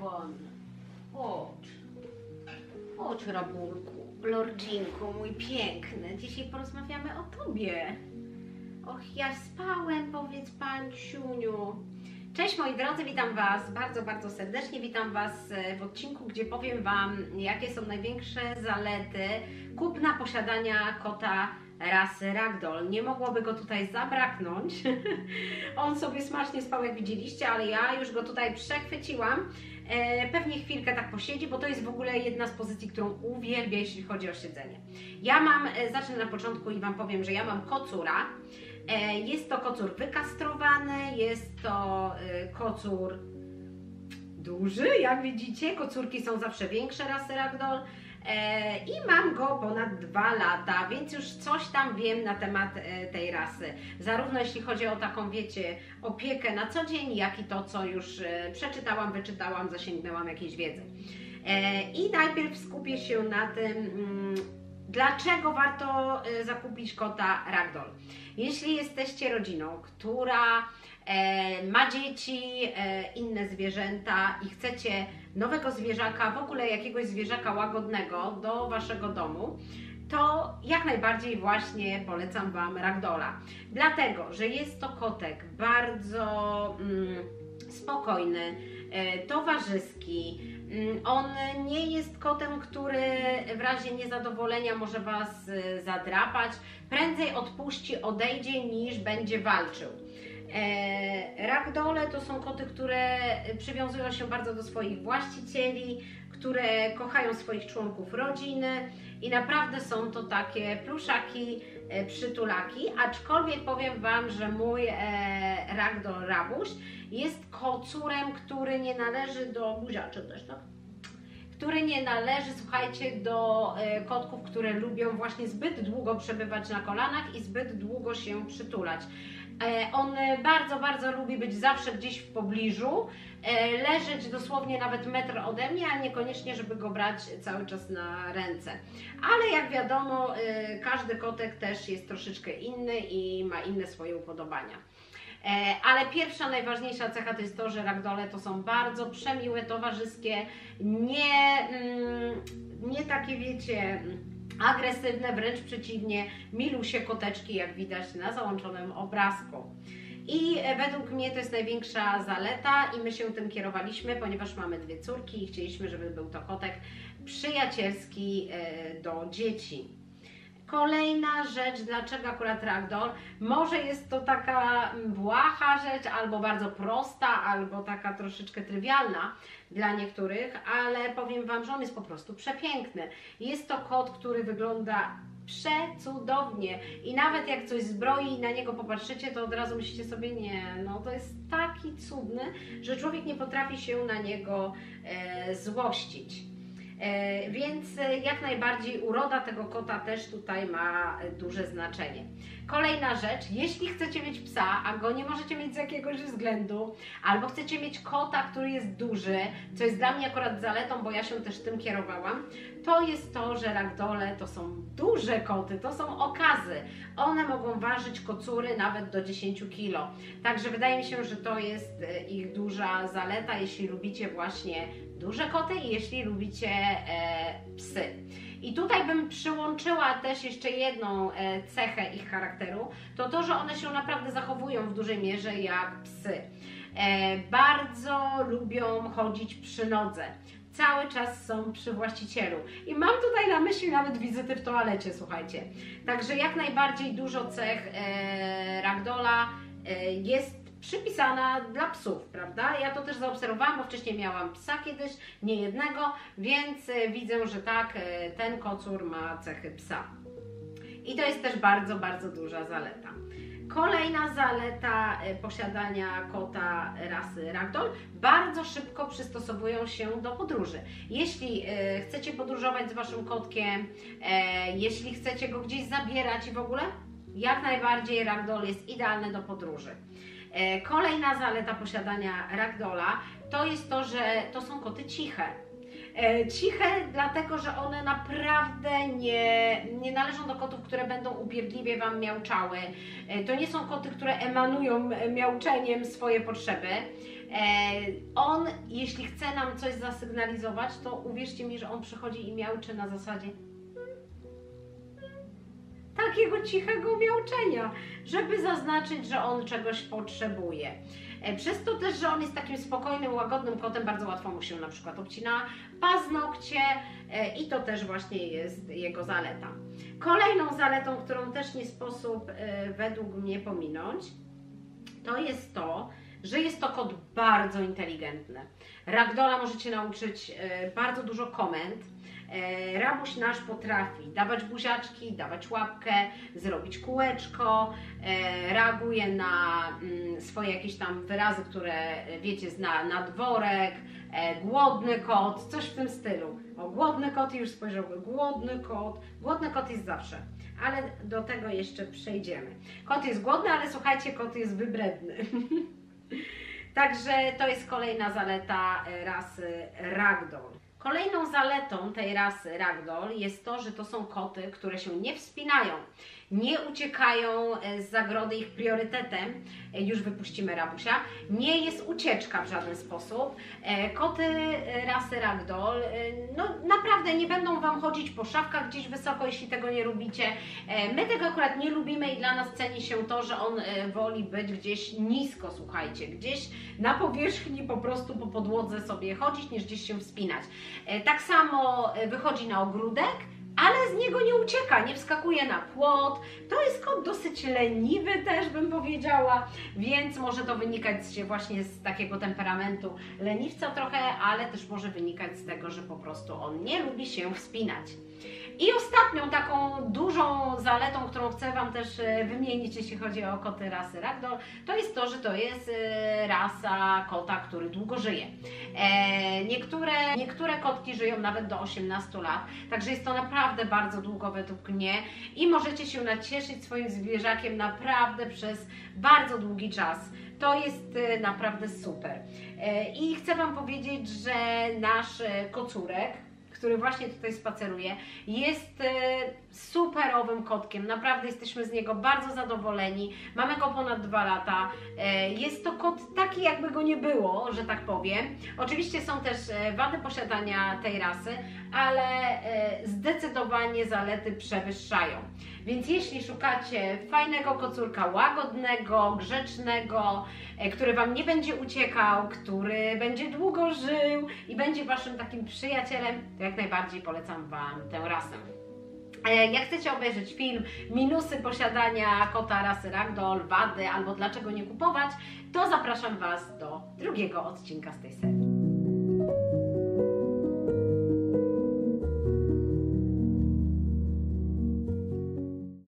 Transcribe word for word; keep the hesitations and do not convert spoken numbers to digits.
pan. Chodź. Chodź, Rabulku, lordzinku, mój piękny. Dzisiaj porozmawiamy o tobie. Och, ja spałem, powiedz panciuniu. Cześć moi drodzy, witam was bardzo, bardzo serdecznie. Witam was w odcinku, gdzie powiem wam, jakie są największe zalety kupna posiadania kota rasy Ragdoll. Nie mogłoby go tutaj zabraknąć. On sobie smacznie spał, jak widzieliście, ale ja już go tutaj przechwyciłam. E, pewnie chwilkę tak posiedzi, bo to jest w ogóle jedna z pozycji, którą uwielbię, jeśli chodzi o siedzenie. Ja mam, e, zacznę na początku i wam powiem, że ja mam kocura. E, jest to kocur wykastrowany, jest to e, kocur duży, jak widzicie. Kocurki są zawsze większe rasy Ragdoll. E, I mam go ponad dwa lata, więc już coś tam wiem na temat e, tej rasy. Zarówno jeśli chodzi o taką, wiecie, opiekę na co dzień, jak i to, co już e, przeczytałam, wyczytałam, zasięgnęłam jakiejś wiedzy. E, I najpierw skupię się na tym, mm, dlaczego warto e, zakupić kota Ragdoll. Jeśli jesteście rodziną, która e, ma dzieci, e, inne zwierzęta i chcecie nowego zwierzaka, w ogóle jakiegoś zwierzaka łagodnego do waszego domu, to jak najbardziej właśnie polecam wam Ragdolla. Dlatego, że jest to kotek bardzo mm, spokojny, e, towarzyski. On nie jest kotem, który w razie niezadowolenia może was zadrapać. Prędzej odpuści, odejdzie, niż będzie walczył. E, Ragdolle to są koty, które przywiązują się bardzo do swoich właścicieli, które kochają swoich członków rodziny i naprawdę są to takie pluszaki, e, przytulaki, aczkolwiek powiem wam, że mój e, Ragdoll Rabuś jest kocurem, który nie należy do buziaczy też, tak? Który nie należy, słuchajcie, do e, kotków, które lubią właśnie zbyt długo przebywać na kolanach i zbyt długo się przytulać. E, on bardzo, bardzo lubi być zawsze gdzieś w pobliżu, e, leżeć dosłownie nawet metr ode mnie, a niekoniecznie, żeby go brać cały czas na ręce. Ale jak wiadomo, e, każdy kotek też jest troszeczkę inny i ma inne swoje upodobania. Ale pierwsza, najważniejsza cecha to jest to, że Ragdolle to są bardzo przemiłe, towarzyskie, nie, nie takie, wiecie, agresywne, wręcz przeciwnie, milusie koteczki, jak widać na załączonym obrazku. I według mnie to jest największa zaleta i my się tym kierowaliśmy, ponieważ mamy dwie córki i chcieliśmy, żeby był to kotek przyjacielski do dzieci. Kolejna rzecz, dlaczego akurat Ragdoll? Może jest to taka błaha rzecz, albo bardzo prosta, albo taka troszeczkę trywialna dla niektórych, ale powiem wam, że on jest po prostu przepiękny. Jest to kot, który wygląda przecudownie i nawet jak coś zbroi i na niego popatrzycie, to od razu myślicie sobie, nie, no to jest taki cudny, że człowiek nie potrafi się na niego e, złościć. E, więc jak najbardziej uroda tego kota też tutaj ma duże znaczenie. Kolejna rzecz, jeśli chcecie mieć psa, a go nie możecie mieć z jakiegoś względu, albo chcecie mieć kota, który jest duży, co jest dla mnie akurat zaletą, bo ja się też tym kierowałam, to jest to, że Ragdolle to są duże koty, to są okazy. One mogą ważyć kocury nawet do dziesięć kilo. Także wydaje mi się, że to jest ich duża zaleta, jeśli lubicie właśnie duże koty i jeśli lubicie e, psy. I tutaj bym przyłączyła też jeszcze jedną e, cechę ich charakteru, to to, że one się naprawdę zachowują w dużej mierze jak psy. E, bardzo lubią chodzić przy nodze. Cały czas są przy właścicielu. I mam tutaj na myśli nawet wizyty w toalecie, słuchajcie. Także jak najbardziej dużo cech e, Ragdolla e, jest przypisana dla psów, prawda? Ja to też zaobserwowałam, bo wcześniej miałam psa kiedyś, nie jednego, więc widzę, że tak, ten kocur ma cechy psa. I to jest też bardzo, bardzo duża zaleta. Kolejna zaleta posiadania kota rasy Ragdoll, bardzo szybko przystosowują się do podróży. Jeśli chcecie podróżować z waszym kotkiem, jeśli chcecie go gdzieś zabierać i w ogóle, jak najbardziej Ragdoll jest idealny do podróży. Kolejna zaleta posiadania Ragdolla to jest to, że to są koty ciche. Ciche, dlatego że one naprawdę nie, nie należą do kotów, które będą upierdliwie wam miauczały. To nie są koty, które emanują miauczeniem swoje potrzeby. On, jeśli chce nam coś zasygnalizować, to uwierzcie mi, że on przychodzi i miauczy na zasadzie takiego cichego miauczenia, żeby zaznaczyć, że on czegoś potrzebuje. Przez to też, że on jest takim spokojnym, łagodnym kotem, bardzo łatwo mu się na przykład obcina paznokcie i to też właśnie jest jego zaleta. Kolejną zaletą, którą też nie sposób według mnie pominąć, to jest to, że jest to kot bardzo inteligentny. Ragdolla możecie nauczyć bardzo dużo komend. Rabuś nasz potrafi dawać buziaczki, dawać łapkę, zrobić kółeczko, reaguje na swoje jakieś tam wyrazy, które wiecie, zna, na dworek, głodny kot, coś w tym stylu. O, głodny kot, już spojrzałem, głodny kot, głodny kot jest zawsze, ale do tego jeszcze przejdziemy. Kot jest głodny, ale słuchajcie, kot jest wybredny. Także to jest kolejna zaleta rasy Ragdoll. Kolejną zaletą tej rasy Ragdoll jest to, że to są koty, które się nie wspinają, nie uciekają z zagrody. Ich priorytetem, już wypuścimy Rabusia, nie jest ucieczka w żaden sposób. Koty rasy Ragdoll no naprawdę nie będą Wam chodzić po szafkach gdzieś wysoko, jeśli tego nie lubicie. My tego akurat nie lubimy i dla nas ceni się to, że on woli być gdzieś nisko, słuchajcie, gdzieś na powierzchni, po prostu po podłodze sobie chodzić, niż gdzieś się wspinać. Tak samo wychodzi na ogródek, ale z niego nie ucieka, nie wskakuje na płot. To jest kot dosyć leniwy też, bym powiedziała, więc może to wynikać właśnie z takiego temperamentu leniwca trochę, ale też może wynikać z tego, że po prostu on nie lubi się wspinać. I ostatnią taką dużą zaletą, którą chcę Wam też wymienić, jeśli chodzi o koty rasy Ragdoll, to jest to, że to jest rasa kota, który długo żyje. Niektóre, niektóre kotki żyją nawet do osiemnastu lat, także jest to naprawdę bardzo długo według mnie i możecie się nacieszyć swoim zwierzakiem naprawdę przez bardzo długi czas. To jest naprawdę super. I chcę Wam powiedzieć, że nasz kocurek, który właśnie tutaj spaceruje, jest superowym kotkiem. Naprawdę jesteśmy z niego bardzo zadowoleni. Mamy go ponad dwa lata. Jest to kot taki, jakby go nie było, że tak powiem. Oczywiście są też wady posiadania tej rasy, ale zdecydowanie zalety przewyższają. Więc jeśli szukacie fajnego kocurka, łagodnego, grzecznego, który Wam nie będzie uciekał, który będzie długo żył i będzie Waszym takim przyjacielem, to jak najbardziej polecam Wam tę rasę. Jak chcecie obejrzeć film minusy posiadania kota rasy Ragdoll, wady albo dlaczego nie kupować, to zapraszam Was do drugiego odcinka z tej serii.